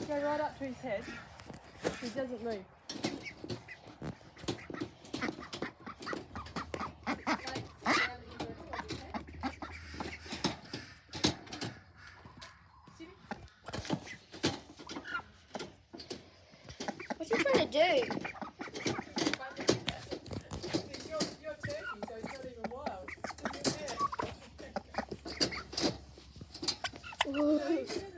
Go right up to his head. He doesn't move. What's he trying to do? You're turkey, so it's not even wild. Ooh.